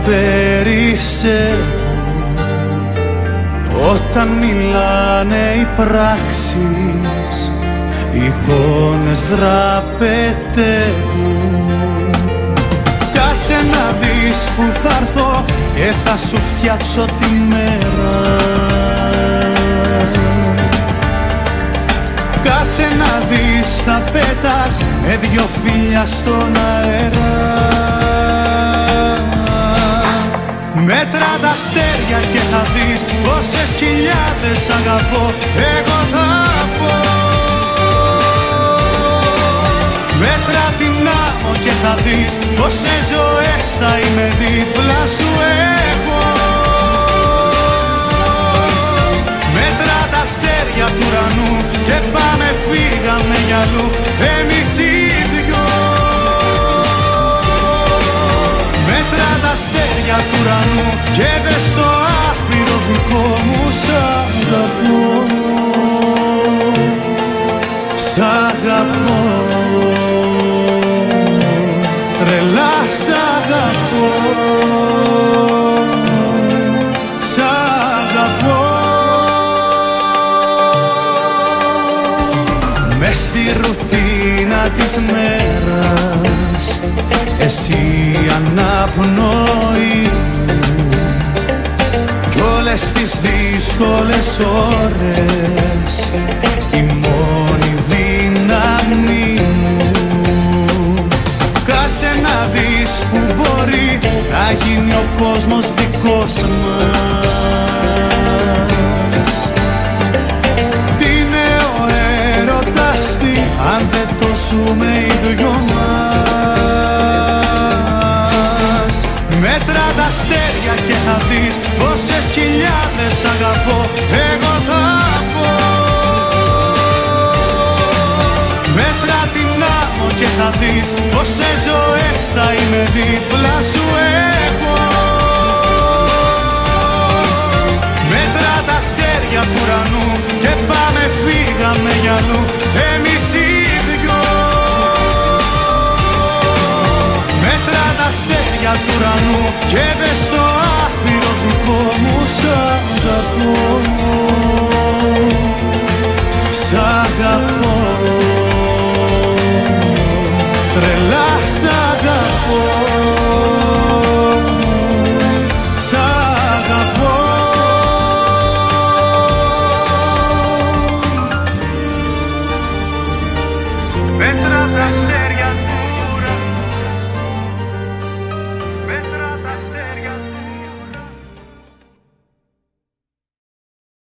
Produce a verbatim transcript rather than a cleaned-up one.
περισσεύουν όταν μιλάνε οι πράξεις, οι εικόνες δραπετεύουν. Κάτσε να δεις που θα έρθω και θα σου φτιάξω τη μέρα. Κάτσε να δεις, θα πέτας με δυο φίλια στον αέρα. Μέτρα τα αστέρια και θα δεις πόσες χιλιάδες αγαπώ, εγώ θα πω. Μέτρα την άμμο και θα δεις πόσες ζωές θα είμαι δίπλα σου εγώ. Μέτρα τα αστέρια του ουρανού και πάμε φύγαμε για αλλού εμείς οι δυο. Μέτρα τα αστέρια του ουρανού και δες το άπειρο δικό μου σ' αγαπώ. Σ' αγαπώ, τρελά σ' αγαπώ, σ' αγαπώ. Μες στη ρουτίνα της μέρας εσύ αναπνοή μου κι όλες τις δύσκολες ώρες η μόνη δύναμη μου. Κάτσε να δεις που μπορεί να γίνει ο κόσμος δικός μας. Τι είναι ο έρωτας, τι αν δεν το ζούμε οι δυο μας. Μέτρα τα αστέρια και θα δεις πόσες χιλιάδες αγαπώ, εγώ θα πω. Μέτρα την άμμο και θα δεις πόσες ζωές θα είμαι δίπλα σου εγώ. Μέτρα τα αστέρια του ουρανού και πάμε φύγαμε για αλλού εμείς οι δυο. Μέτρα τα αστέρια του ουρανού και δες το άπειρο δικό μου σ' αγαπώ.